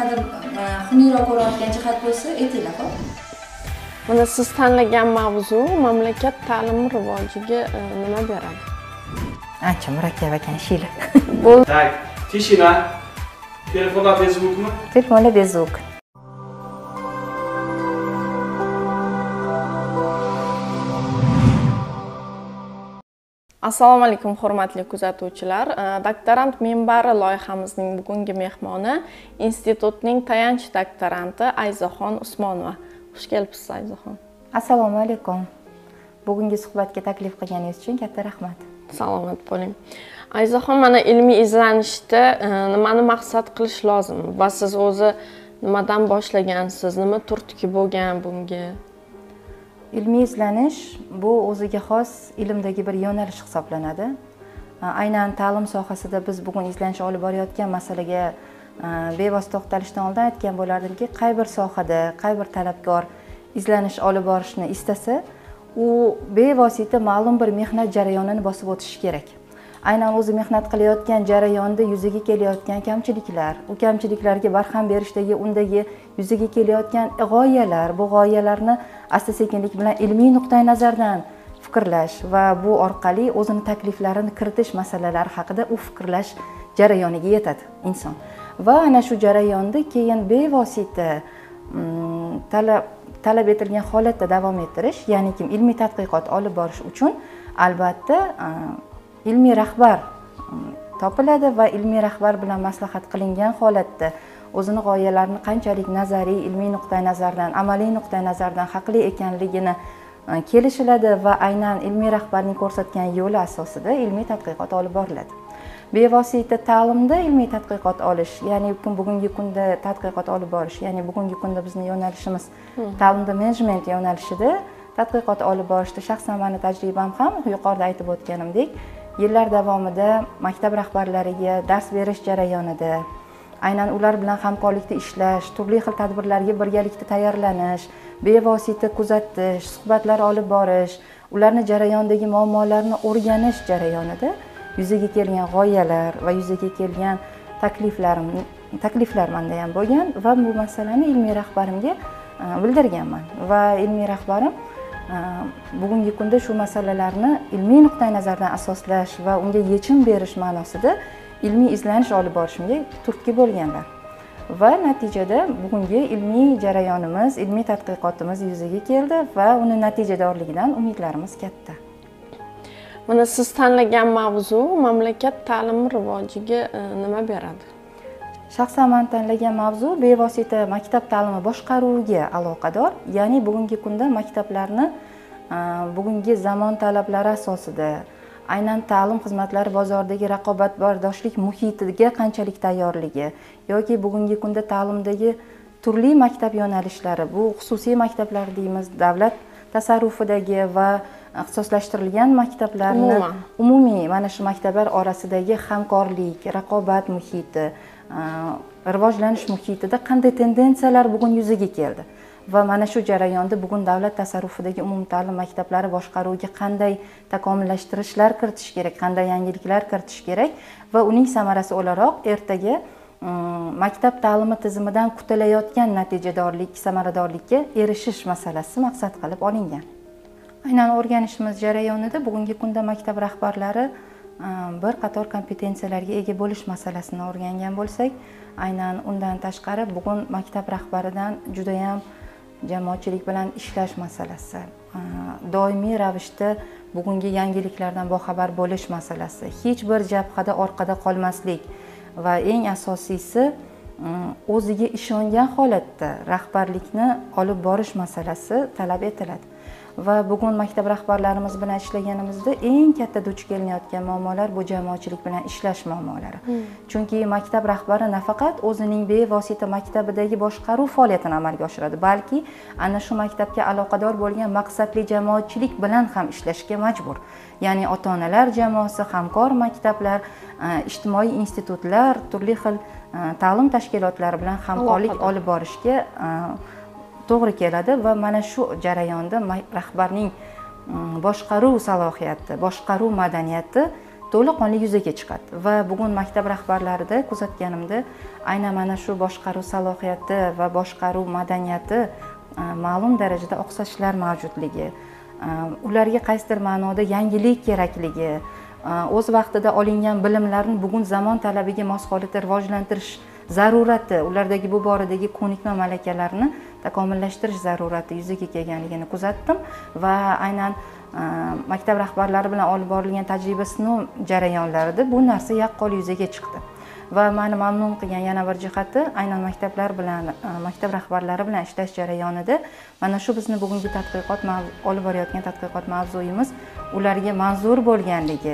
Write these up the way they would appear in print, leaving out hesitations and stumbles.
kimlardir xuniyroq ko'rayotgan jihat bo'lsa aytinglar, xo'p. Mana siz tanlagan mavzu mamlakat ta'lim rivojiga nima beradi? Ancha murakkab ekan shili. Так, tishina. Telefonlar bezvukmi? Telefonlar bezvuk. Assalomu alaykum hurmatli kuzatuvchilar. Doktorant minbari loyihamizning bugungi mehmoni institutning tayanch doktoranti Ayzaxon Usmonova. Xush kelibsiz Ayzaxon. Assalomu alaykum. Bugungi suhbatga taklif qilganingiz uchun katta rahmat. Salomat bo'ling. Ayzaxon, mana ilmiy izlanishda nimani maqsad qilish lozim va siz o'zi nimadan boshlagansiz, nima turtki bo'lgan bunga? Ilmiy izlanish bu o'ziga xos ilmdagi bir yo'nalish hisoblanadi. Aynan ta'lim sohasida biz bugun izlanish olib borayotgan masalaga bevosita to'xtalishdan oldin aytgan bo'lardimki, qay bir sohada, qay bir talabgor izlanish olib borishni istasa, u bevosita ma'lum bir mehnat jarayonini bosib o'tishi kerak. Aynan o'zi mehnat qilayotgan jarayonda yuzaga kelayotgan kamchiliklar, u kamchiliklarga barham berishdagi undagi yuzaga kelayotgan g'oyalar, bu g'oyalarni asta-sekinlik bilan ilmiy nuqtai nazardan fikrlash va bu orqali o'zini takliflarini kiritish masalalari haqida u fikrlash jarayoniga yetadi inson. Va ana shu jarayonda keyin bevosita talab etilgan holatda davom ettirish, ya'ni ilmiy tadqiqot olib borish uchun albatta ilmiy rahbar topiladi va ilmiy rahbar bilan maslahat qilingan holatda o'zini g'oyalarini qanchalik nazariy, ilmiy nuqtai nazardan, amaliy nuqtai nazardan haqli ekanligini kelishiladi va aynan ilmiy rahbarning ko'rsatgan yo'li asosida ilmiy tadqiqot olib boriladi. Bevosita ta'limda ilmiy tadqiqot olish, ya'ni bugungi kunda tadqiqot olib borish, ya'ni bugungi kunda bizning yo'nalishimiz ta'limda menejment yo'nalishida tadqiqot olib borishda shaxsan meni tajribam ham yuqorida aytib o'tganimdek, yillar davomida maktab rahbarlariga dars berish jarayonida, aynan ular bilan hamkorlikda ishlash, turli xil tadbirlarga birgalikda tayyorlanish, bevosita kuzatish, suhbatlar olib borish, ularni jarayondagi muammolarni o'rganish jarayonida yuzaga kelgan g'oyalar va yuzaga kelgan takliflar menda ham bo'lgan va bu masalani ilmiy rahbarimga bildirganman va ilmiy rahbarim bugungi kunda shu masalalarni ilmiy nuqtai nazardan asoslash va unga yechim berish ma'nosida ilmiy izlanish olib borishimga turtki bo'lganlar. Va natijada bugungi ilmiy jarayonimiz, ilmiy tadqiqotimiz yuzaga keldi va uni natijadorligidan umidlarimiz katta. Mana siz tanlagan mavzu mamlakat ta'lim rivojiga nima beradi? Shaxsan men tanlagan mavzu bevosita maktab ta'limi boshqaruviga aloqador, ya'ni bugungi kunda maktablarni bugungi zamon talablari asosida aynan ta'lim xizmatlari bozoridagi raqobatbardoshlik muhitiga qanchalik tayyorligi yoki bugungi kunda ta'limdagi turli maktab yo'nalishlari, bu xususiy maktablar deymiz, davlat tasarrufidagi va ixtisoslashtirilgan maktablarni umumiy mana shu maktablar orasidagi hamkorlik, raqobat muhiti, rivojlanish muhitida qanday tendensiyalar bugun yuzaga keldi va mana shu jarayonda bugun davlat tasarrufidagi umumta'lim maktablari boshqaruviga qanday takomillashtirishlar kiritish kerak, qanday yangiliklar kiritish kerak va uning samarasi o'laroq ertaga maktab ta'limi tizimidan kutilayotgan natijadorlik, samaradorlikka erishish masalasi maqsad qilib olingan. Aynan o'rganishimiz jarayonida bugungi kunda maktab rahbarlari bir qator kompetensiyalarga ega bo'lish masalasini o'rgangan bo'lsak, aynan undan tashqari bugun maktab rahbaridan juda ham jamoatchilik bilan ishlash masalasi, doimiy ravishda bugungi yangiliklardan boxabar bo'lish masalasi, hech bir jabhada orqada qolmaslik va eng asosiysi o'ziga ishongan holatda rahbarlikni olib borish masalasi talab etiladi. Va bugun maktab rahbarlarimiz bilan ishlaganimizda eng katta duch kelinayotgan muammolar bu jamoatchilik bilan ishlash muammolari. Chunki maktab rahbari nafaqat o'zining bevosita maktabidagi boshqaruv faoliyatini amalga oshiradi, balki ana shu maktabga aloqador bo'lgan maqsadli jamoatchilik bilan ham ishlashga majbur. Ya'ni ota-onalar jamoasi, hamkor maktablar, ijtimoiy institutlar, turli xil ta'lim tashkilotlari bilan hamkorlik olib borishga to'g'ri keladi va mana shu jarayonda rahbarning boshqaruv salohiyati, boshqaruv madaniyati to'laqonli yuzaga chiqadi va bugun maktab rahbarlarida kuzatganimda aynan mana shu boshqaruv salohiyati va boshqaruv madaniyati ma'lum darajada oqsashlar mavjudligi, ularga qaysidir ma'noda yangilik kerakligi, o'z vaqtida olingan bilimlarni bugun zamon talabiga mos holatda rivojlantirish zarurati, ulardagi bu boradagi ko'nikma malakalarni takomillashtirish zarurati yuzaga kelganligini kuzatdim va aynan maktab rahbarlari bilan olib borilgan tajriba sinov jarayonlarida bu narsa yaqqol yuzaga chiqdi. Va meni mamnun qilgan yana bir jihati aynan maktablar bilan, maktab rahbarlari bilan ishlash jarayonida mana shu bizni bugungi tadqiqot olib borayotgan tadqiqot mavzuyimiz ularga manzur bo'lganligi,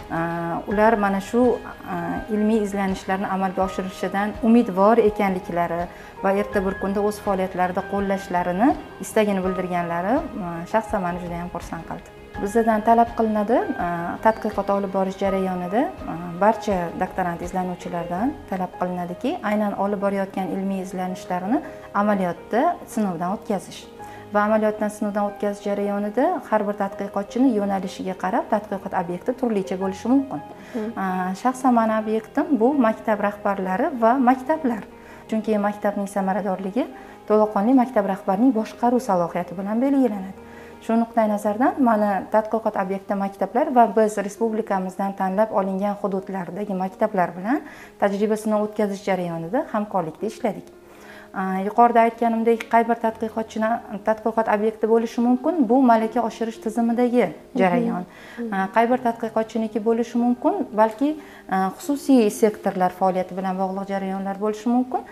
ular mana shu ilmiy izlanishlarni amalga oshirishidan umidvor ekanliklari va erta bir kunda o'z faoliyatlarida qo'llashlarini istagini bildirganlari shaxsan meni juda ham xursand qildi. Bizdan talab qilinadi, tadqiqot olib borish jarayonida barcha doktorant izlanuvchilardan talab qilinadiki, aynan olib borayotgan ilmiy izlanishlarini amaliyotda sinovdan o'tkazish. Va amaliyotdan sinovdan o'tkazish jarayonida har bir tadqiqotchini yo'nalishiga qarab tadqiqot obyekti turlicha bo'lishi mumkin. Shaxsan meni obyektim bu maktab rahbarlari va maktablar. Chunki maktabning samaradorligi to'laqonli maktab rahbarining boshqaruv salohiyati bilan belgilanadi. Shu nuqtai nazardan mana tadqiqot obyekti maktablar va biz respublikamizdan tanlab olingan hududlardagi maktablar bilan tajriba sinov o'tkazish jarayonida hamkorlikda ishladik. Yuqorida aytganimdek, qay bir tadqiqotchini tadqiqot obyekti bo'lishi mumkin, bu malaka oshirish tizimidagi jarayon. Qay bir tadqiqotchiniki bo'lishi mumkin, balki xususiy sektorlar faoliyati bilan bog'liq jarayonlar bo'lishi mumkin.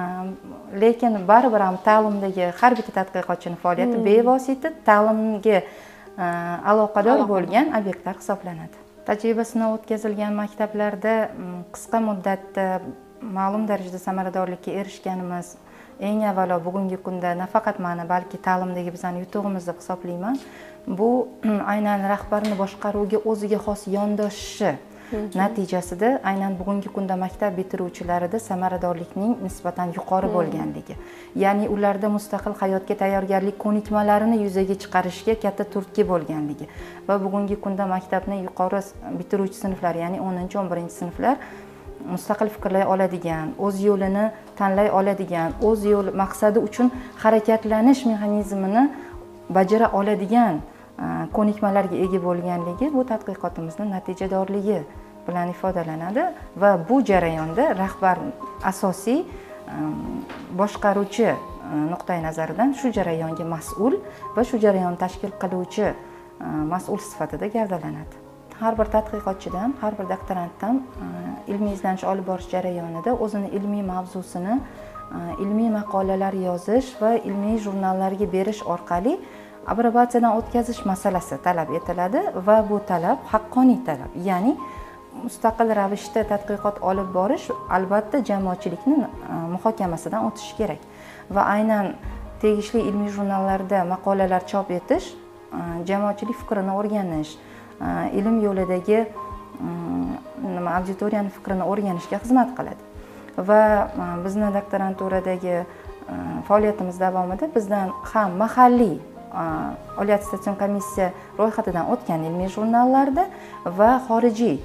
Lekin baribir ham ta'limdagi har bitta tadqiqotchini faoliyati bevosita ta'limga aloqador bo'lgan obyektlar hisoblanadi. Tajriba sinov o'tkazilgan maktablarda qisqa muddatda ma'lum darajada samaradorlikka erishganimiz eng avvalo bugungi kunda nafaqat meni, balki ta'limdagi bizning yutug'imiz deb hisoblayman. Bu aynan rahbarni boshqaruvga o'ziga xos yondoshishi natijasida aynan bugungi kunda maktab bitiruvchilarida samaradorlikning nisbatan yuqori bo'lganligi, ya'ni ularda mustaqil hayotga tayyorgarlik ko'nikmalarini yuzaga chiqarishga katta turtki bo'lganligi va bugungi kunda maktabning yuqori bitiruvchi sinflari, ya'ni 10-11-sinflar mustaqil fikrlay oladigan, o'z yo'lini tanlay oladigan, o'z yo'l maqsadi uchun harakatlanish mexanizmini bajara oladigan ko'nikmalarga ega bo'lganligi bu tadqiqotimizning natijadorligi bilan ifodalanadi va bu jarayonda rahbar asosiy boshqaruvchi nuqtai nazaridan shu jarayonga mas'ul va shu jarayonni tashkil qiluvchi mas'ul sifatida gavdalanadi. Har bir tadqiqotchidan, har bir doktorantdan ilmiy izlanish olib borish jarayonida o'zini ilmiy mavzusini ilmiy maqolalar yozish va ilmiy jurnallarga berish orqali aprobatsiyadan o'tkazish masalasi talab etiladi va bu talab haqqoniy talab, ya'ni mustaqil ravishda tadqiqot olib borish albatta jamoatchilikning muhokamasidan o'tishi kerak va aynan tegishli ilmiy jurnallarda maqolalar chop etish jamoatchilik fikrini o'rganish, ilm yo'lidagi auditoriyani fikrini o'rganishga xizmat qiladi va bizni doktoranturadagi faoliyatimiz davomida bizdan ham mahalliy Oliy attestation komissiya ro'yxatidan o'tgan ilmiy jurnallarda va xorijiy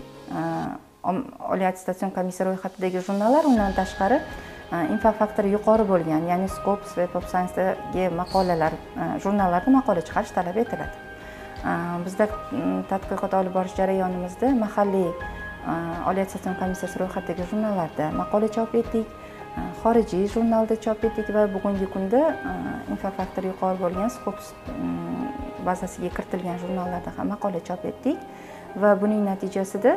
Oliy attestation komissiya ro'yxatidagi jurnallar, undan tashqari infofaktori yuqori bo'lgan, ya'ni Scopus, Web of Science'dagi maqolalar, jurnallarda maqola chiqarish talab etiladi. Bizda tadqiqot olib borish jarayonimizda mahalliy Oliy attestation komissiyasi ro'yxatidagi jurnallarda maqola chop etdik, xorijiy jurnalda chop etdik va bugungi kunda infofaktori yuqori bo'lgan Scopus bazasiga kiritilgan jurnallarda ham maqola chop etdik va buning natijasida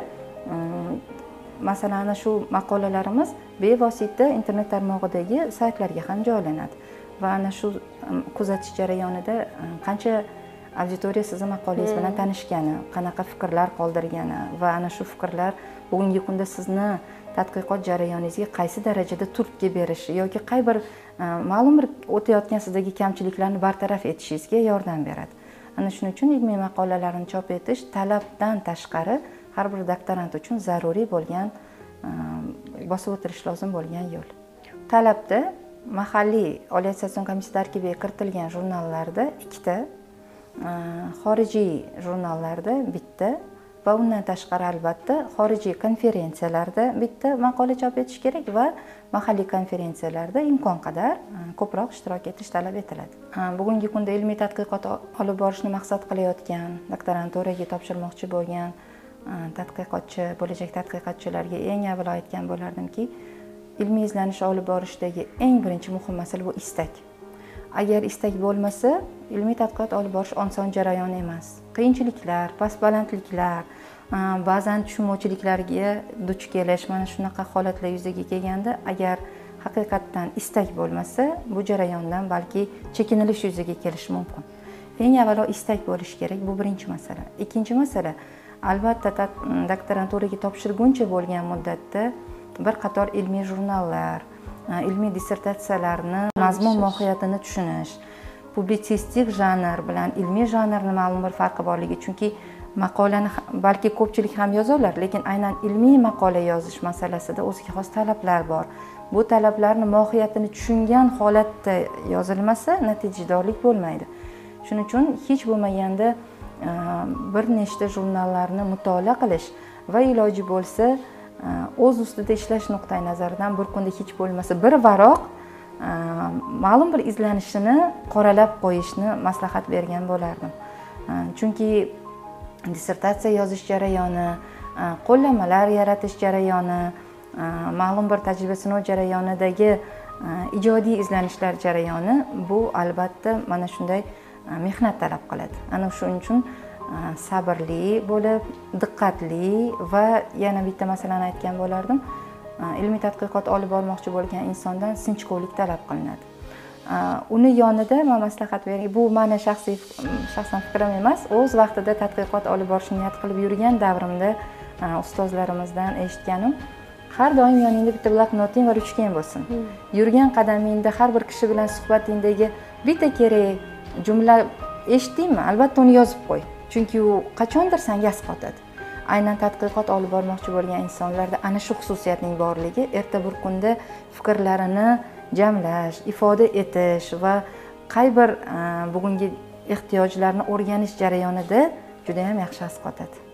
masalan ana shu maqolalarimiz bevosita internet tarmog'idagi saytlarga ham joylanadi va ana shu kuzatish jarayonida qancha auditoriya sizni maqolangiz bilan tanishgani, qanaqa fikrlar qoldirgani va ana shu fikrlar bugungi kunda sizni tadqiqot jarayoningizga qaysi darajada turtki berishi yoki qay bir ma'lum bir o'tayotgan sizdagi kamchiliklarni bartaraf etishingizga yordam beradi. Ana shuning uchun ilmiy maqolalarni chop etish talabdan tashqari har bir doktorant uchun zaruriy bo'lgan, bosib o'tirish lozim bo'lgan yo'l. Talabda mahalliy Oliy attestation komissiyasi tarkibiga kiritilgan jurnallarda 2 ta, xorijiy jurnallarda 1 ta va undan tashqari albatta xorijiy konferensiyalarda bitta maqola chop etish kerak va mahalliy konferensiyalarda imkon qadar ko'proq ishtirok etish talab etiladi. Bugungi kunda ilmiy tadqiqot olib borishni maqsad qilayotgan, doktoranturaga topshirmoqchi bo'lgan tadqiqotchi, bo'lajak tadqiqotchilarga eng avvalo aytgan bo'lardimki, ilmiy izlanish olib borishdagi eng birinchi muhim masala bu istak. Agar istak bo'lmasa, ilmiy tadqiqot olib borish oson jarayon emas. Qiyinchiliklar, past balandliklar, ba'zan tushunmovchiliklarga duch kelish, mana shunaqa holatlar yuzaga kelganda, agar haqiqatdan istak bo'lmasa, bu jarayondan balki chekinilish yuzaga kelishi mumkin. Eng avvalo istak bo'lishi kerak, bu birinchi masala. Ikkinchi masala, albatta doktoranturaga topshirguncha bo'lgan muddatda bir qator ilmiy jurnallar, ilmiy dissertatsiyalarni mazmun mohiyatini tushunish, publitsistik janr bilan ilmiy janrning ma'lum bir farqi borligi, chunki maqolani balki ko'pchilik ham yozarlar, lekin aynan ilmiy maqola yozish masalasida o'ziga xos talablar bor. Bu talablarni mohiyatini tushungan holatda yozilmasa, natijadorlik bo'lmaydi. Shuning uchun hech bo'lmaganda bir nechta jurnallarni mutolaa qilish va iloji bo'lsa o'z ustida ishlash nuqtai nazaridan bir kunda hech bo'lmasa bir varoq ma'lum bir izlanishini qoralab qo'yishni maslahat bergan bo'lardim. Chunki dissertatsiya yozish jarayoni, qo'llanmalar yaratish jarayoni, ma'lum bir tajriba sinov jarayonidagi ijodiy izlanishlar jarayoni bu albatta mana shunday mehnat talab qiladi. Ana shuning uchun sabrli bo'lib, diqqatli va yana bitta masalani aytgan bo'lardim. Ilmiy tadqiqot olib bormoqchi bo'lgan insondan sinchkovlik talab qilinadi. Uni yonida men maslahat beraman. Bu meni shaxsan fikrim emas. O'z vaqtida tadqiqot olib borishni niyat qilib yurgan davrimda ustozlarimizdan eshitganim, har doim yoningda bitta bloknoting va ruchkang bo'lsin. Yurgan qadamingda har bir kishi bilan suhbatingdagi bitta kerak jumla eshitdingmi? Albatta uni yozib qo'y. Chunki u qachondir senga asqotadi. Aynan tadqiqot olib bormoqchi bo'lgan insonlarda ana shu xususiyatning borligi erta bir kunda fikrlarini jamlash, ifoda etish va qay bir bugungi ehtiyojlarni o'rganish jarayonida juda ham yaxshi asqotadi.